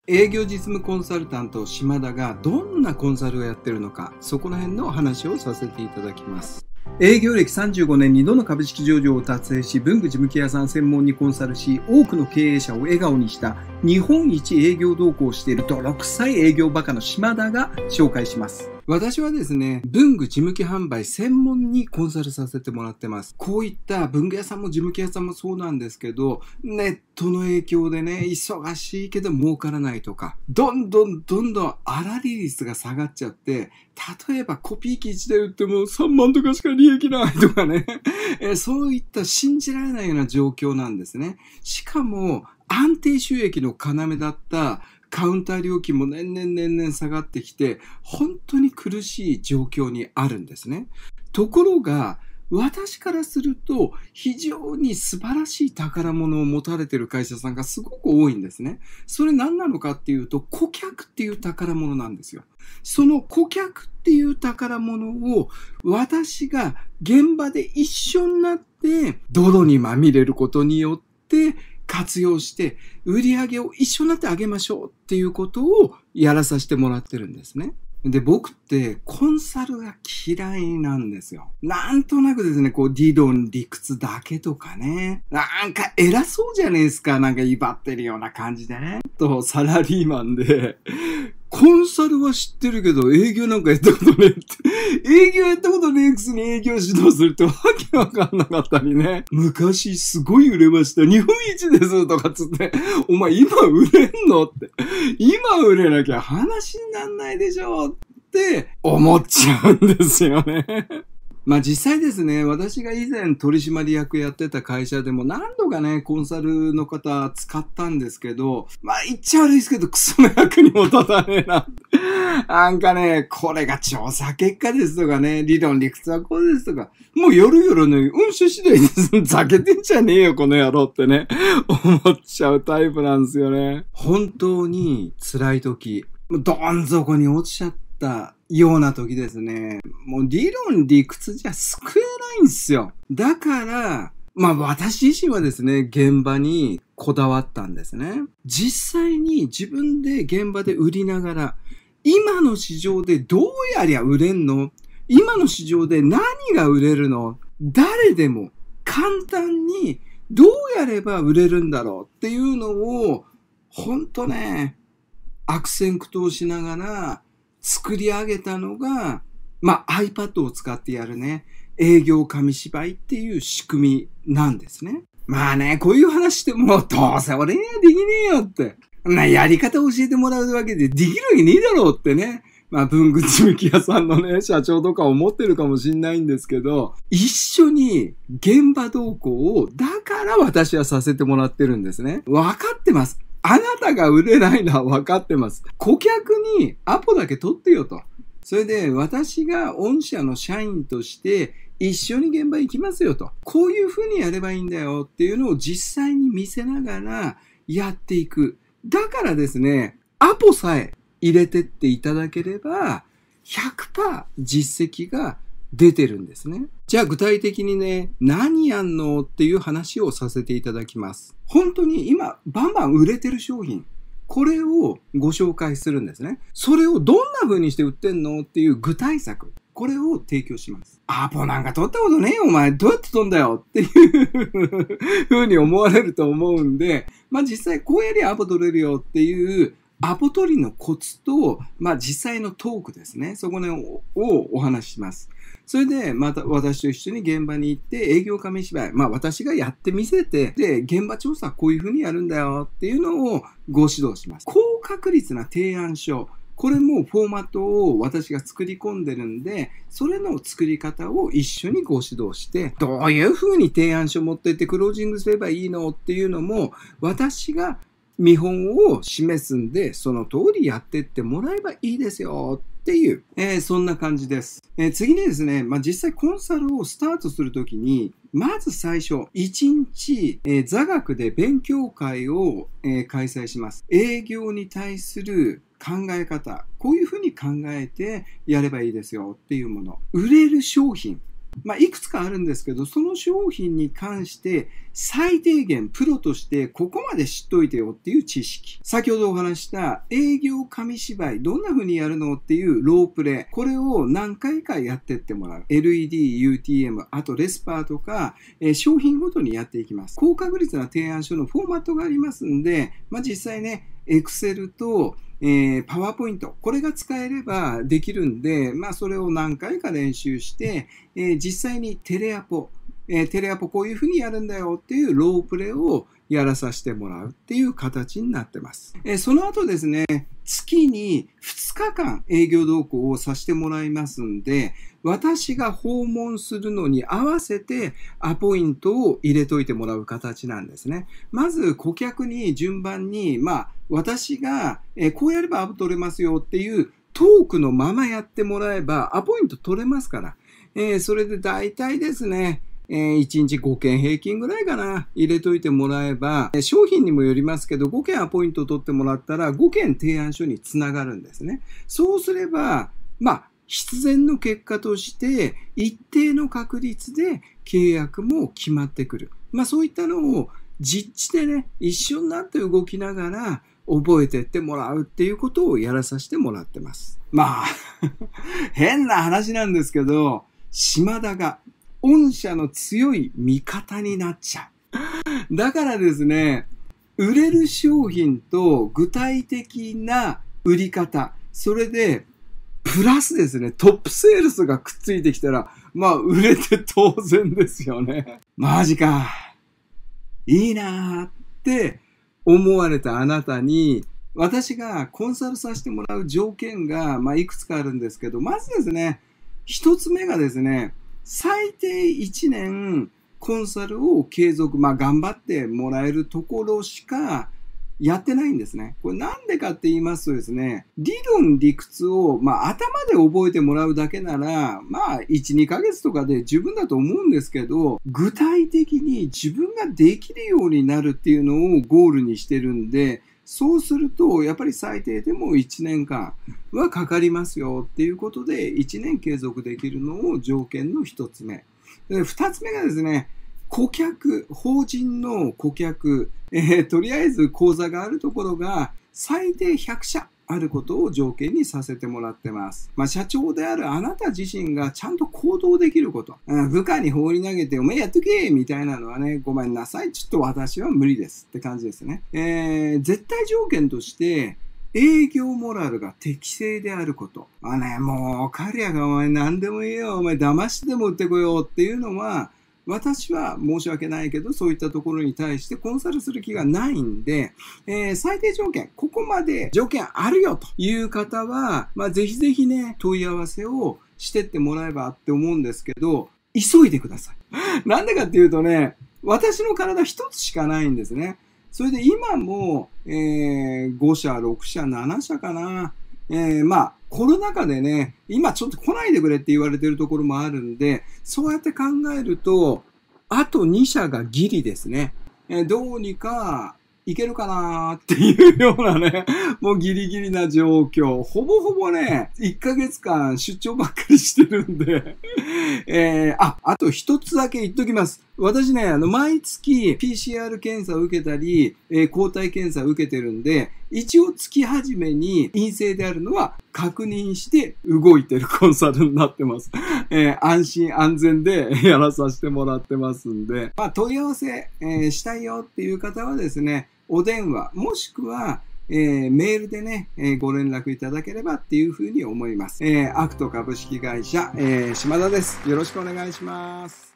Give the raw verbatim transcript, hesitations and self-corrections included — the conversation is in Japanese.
営業実務コンサルタント島田がどんなコンサルをやってるのか、そこら辺の話をさせていただきます。営業歴さんじゅうごねん、にどの株式上場を達成し、文具事務機屋さん専門にコンサルし、多くの経営者を笑顔にした日本一営業同行をしている泥臭い営業バカの島田が紹介します。私はですね、文具事務機販売専門にコンサルさせてもらってます。こういった文具屋さんも事務機屋さんもそうなんですけど、ネットの影響でね、忙しいけど儲からないとか、どんどんどんどん粗利率が下がっちゃって、例えばコピー機いちだい売ってもさんまんとかしか利益ないとかね、えそういった信じられないような状況なんですね。しかも安定収益の要だったカウンター料金も年々年々下がってきて、本当に苦しい状況にあるんですね。ところが、私からすると、非常に素晴らしい宝物を持たれている会社さんがすごく多いんですね。それ何なのかっていうと、顧客っていう宝物なんですよ。その顧客っていう宝物を、私が現場で一緒になって、泥にまみれることによって、活用して売り上げを一緒になってあげましょうっていうことをやらさせてもらってるんですね。で、僕ってコンサルが嫌いなんですよ。なんとなくですね、こう理論理屈だけとかね。なんか偉そうじゃねえですか。なんか威張ってるような感じでね。と、サラリーマンで、コンサルは知ってるけど営業なんかやったことねえって。営業やったことねえくせに営業指導するってわけわかんなかったりね。昔すごい売れました。日本一ですとかつって。お前今売れんのって。今売れなきゃ話になんないでしょって思っちゃうんですよね。まあ実際ですね、私が以前取締役やってた会社でも何度かね、コンサルの方使ったんですけど、まあ言っちゃ悪いですけど、クソの役にも立たねえな。なんかね、これが調査結果ですとかね、理論理屈はこうですとか、もう夜々の運手次第です。ざけてんじゃねえよ、この野郎ってね、思っちゃうタイプなんですよね。本当に辛い時、どん底に落ちちゃったような時ですね。もう理論理屈じゃ救えないんですよ。だから、まあ私自身はですね、現場にこだわったんですね。実際に自分で現場で売りながら、今の市場でどうやりゃ売れんの？今の市場で何が売れるの？誰でも簡単にどうやれば売れるんだろうっていうのを、ほんとね、悪戦苦闘しながら作り上げたのが、まあ iPad を使ってやるね、営業紙芝居っていう仕組みなんですね。まあね、こういう話しても、どうせ俺にはできねえよって。な、やり方教えてもらうわけでできるわけねえだろうってね。まあ文具事務機屋さんのね、社長とか思ってるかもしんないんですけど、一緒に現場同行を、だから私はさせてもらってるんですね。わかってます。あなたが売れないのは分かってます。顧客にアポだけ取ってよと。それで私が御社の社員として一緒に現場行きますよと。こういうふうにやればいいんだよっていうのを実際に見せながらやっていく。だからですね、アポさえ入れてっていただければ ひゃくパーセント 実績が出てるんですね。じゃあ具体的にね、何やんのっていう話をさせていただきます。本当に今バンバン売れてる商品、これをご紹介するんですね。それをどんな風にして売ってんのっていう具体策、これを提供します。アポなんか取ったことねえよお前、どうやって取んだよっていう風に思われると思うんで、まあ実際こうやりゃアポ取れるよっていうアポ取りのコツと、まあ実際のトークですね。そこね、をお話しします。それで、また私と一緒に現場に行って営業紙芝居、まあ私がやってみせて、で、現場調査こういう風にやるんだよっていうのをご指導します。高確率な提案書。これもフォーマットを私が作り込んでるんで、それの作り方を一緒にご指導して、どういう風に提案書持ってってクロージングすればいいのっていうのも、私が見本を示すんで、その通りやってってもらえばいいですよっていう、えー、そんな感じです。えー、次にですね、まあ、実際コンサルをスタートするときに、まず最初、いちにち、えー、座学で勉強会を、えー、開催します。営業に対する考え方、こういうふうに考えてやればいいですよっていうもの。売れる商品。 まあ、いくつかあるんですけど、その商品に関して最低限プロとしてここまで知っといてよっていう知識。先ほどお話した営業紙芝居、どんな風にやるのっていうロープレイ。これを何回かやってってもらう。エルイーディー、ユーティーエム、あとレスパーとか、えー、商品ごとにやっていきます。高確率な提案書のフォーマットがありますんで、まあ、実際ね、Excel とえー、パワーポイント。これが使えればできるんで、まあそれを何回か練習して、えー、実際にテレアポ、えー、テレアポこういうふうにやるんだよっていうロープレをやらさせてもらうっていう形になってます。えー、その後ですね、月にふつかかん営業同行をさせてもらいますんで、私が訪問するのに合わせてアポイントを入れといてもらう形なんですね。まず顧客に順番に、まあ私がこうやればアポ取れますよっていうトークのままやってもらえばアポイント取れますから。えー、それで大体ですね、えー、いちにちごけん平均ぐらいかな、入れといてもらえば、商品にもよりますけど、ごけんアポイントを取ってもらったら、ごけん提案書につながるんですね。そうすれば、まあ、必然の結果として、一定の確率で契約も決まってくる。まあ、そういったのを実地でね、一緒になって動きながら、覚えてってもらうっていうことをやらさせてもらってます。まあ、変な話なんですけど、島田が、御社の強い味方になっちゃう。だからですね、売れる商品と具体的な売り方、それで、プラスですね、トップセールスがくっついてきたら、まあ、売れて当然ですよね。マジか。いいなーって思われたあなたに、私がコンサルさせてもらう条件が、まあ、いくつかあるんですけど、まずですね、一つ目がですね、最低いちねんコンサルを継続、まあ頑張ってもらえるところしかやってないんですね。これなんでかって言いますとですね、理論理屈を、まあ頭で覚えてもらうだけなら、まあいち、にかげつとかで十分だと思うんですけど、具体的に自分ができるようになるっていうのをゴールにしてるんで、そうすると、やっぱり最低でもいちねんかんはかかりますよっていうことで、いちねん継続できるのを条件の一つ目。で、二つ目がですね、顧客、法人の顧客、えー、とりあえず口座があるところが最低ひゃくしゃあることを条件にさせてもらってます。まあ、社長であるあなた自身がちゃんと行動できること。うん、部下に放り投げて、お前やっとけみたいなのはね、ごめんなさい。ちょっと私は無理ですって感じですね。えー、絶対条件として、営業モラルが適正であること。あね、もう、彼らがお前何でもいいよ。お前騙してでも売ってこようっていうのは、私は申し訳ないけど、そういったところに対してコンサルする気がないんで、えー、最低条件、ここまで条件あるよという方は、まあ、ぜひぜひね、問い合わせをしてってもらえばって思うんですけど、急いでください。なんでかっていうとね、私の体一つしかないんですね。それで今も、えー、ごしゃ、ろくしゃ、ななしゃかな。えー、まあ、コロナ禍でね、今ちょっと来ないでくれって言われてるところもあるんで、そうやって考えると、あとにしゃがギリですね。えー、どうにかいけるかなーっていうようなね、もうギリギリな状況。ほぼほぼね、いっかげつかん出張ばっかりしてるんで、えー、あ、あと一つだけ言っときます。私ね、あの、毎月 ピーシーアール 検査を受けたり、えー、抗体検査を受けてるんで、一応月始めに陰性であるのは確認して動いてるコンサルになってます。えー、安心安全でやらさせてもらってますんで、まあ、問い合わせ、えー、したいよっていう方はですね、お電話、もしくは、えー、メールでね、えー、ご連絡いただければっていうふうに思います。えー、アクト株式会社、えー、島田です。よろしくお願いします。